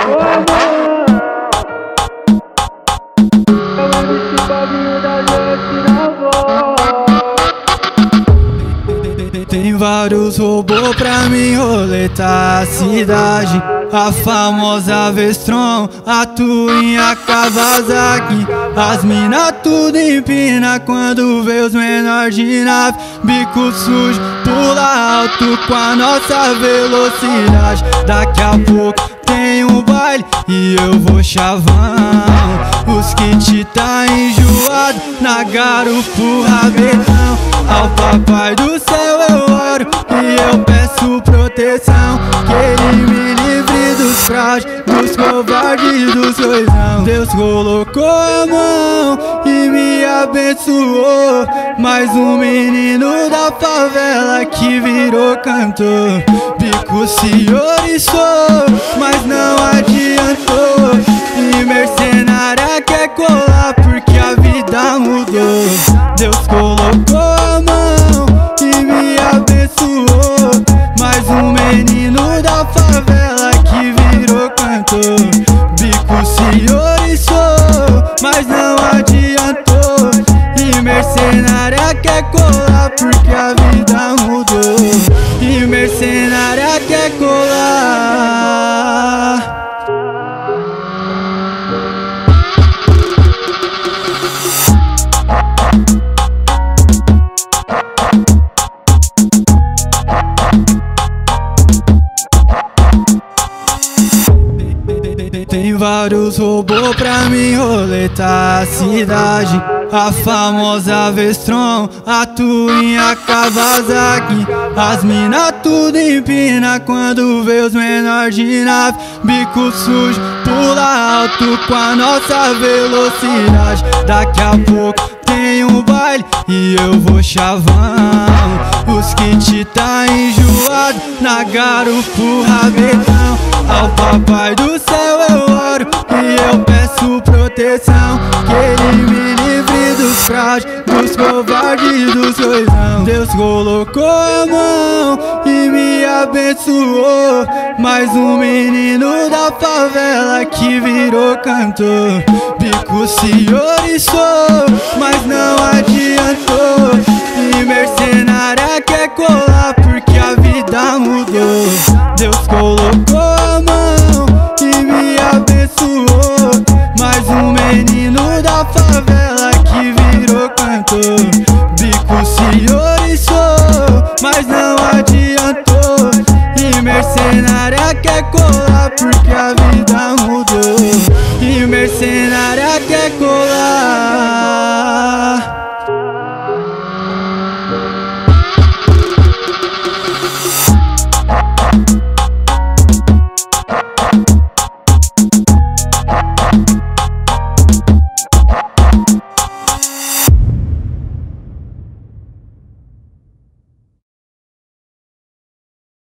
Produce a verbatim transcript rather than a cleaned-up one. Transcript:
Tem vários robôs pra mim roletar a cidade. A famosa Vestron, a Twingo, Kawasaki. As mina tudo empina quando vê os menores de nave. Bico sujo, pula alto com a nossa velocidade. Daqui a pouco tem um baile e eu vou chavão. Os kits tá enjoado, na garupa rabetão. Ao papai do céu eu oro e eu peço proteção. Que ele me livre dos frágeis, dos covardes, dos coisão. Deus colocou a mão e me abençoou. Mais um menino da favela que virou cantor. Bico se oriçou, mas não adiantou. E mercenária quer colar porque a vida mudou. Deus colocou a mão e me abençoou. Mais um menino da favela que virou cantor. Bico se oriçou, mas não adiantou. E mercenária quer colar porque a vida mudou. E mercenária quer colar. Tem vários robôs pra mim roletar a cidade. A famosa Vestron, a Twingo, a Kawasaki. As mina tudo empina quando vê os menores de nave. Bico sujo, pula alto com a nossa velocidade. Daqui a pouco tem um baile e eu vou chavão. Os kits tá enjoado, na garupa rabetão. Ao papai do céu eu oro e eu peço proteção. Que ele me livre dos frágeis, dos covardes, dos coisão. Deus colocou a mão e me abençoou. Mais um menino da favela que virou cantor. Bico se oriçou, mas não adiantou. E mercenária quer colar porque a vida mudou. Deus colocou a mão e me abençoou. Mais um menino da favela que virou cantor. Bico se oriçou, mas não adiantou. E mercenária quer colar porque a vida mudou. E mercenária